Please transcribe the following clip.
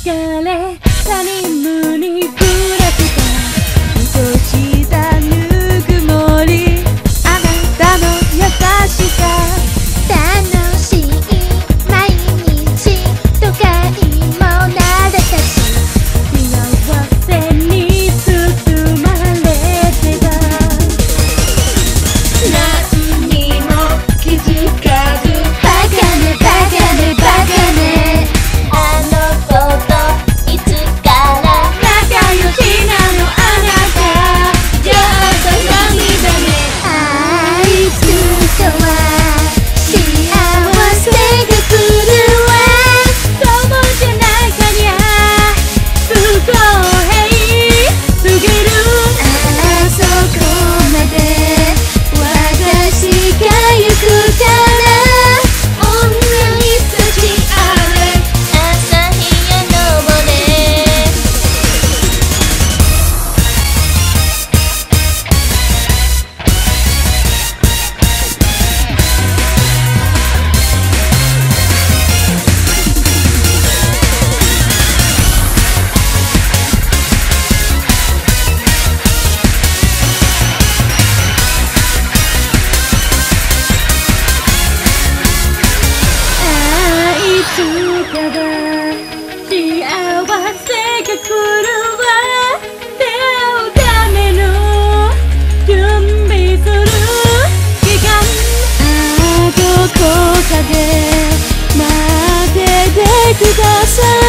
れたに無にふらつか愛しさぬくもりあなたの優しさ楽しい毎日都会も慣れたし幸せに包まれてた何にも気づかずバカねバカねバカねあの子といつから仲良しなのあなたちょっと涙ねあいつとは幸せが来るわそうじゃないかにゃ不公平すぎるあそこまで私が行くから女に立ちあれ朝日や昇れいつかは幸せが来るわ出会うための準備する期間どこかで待っててください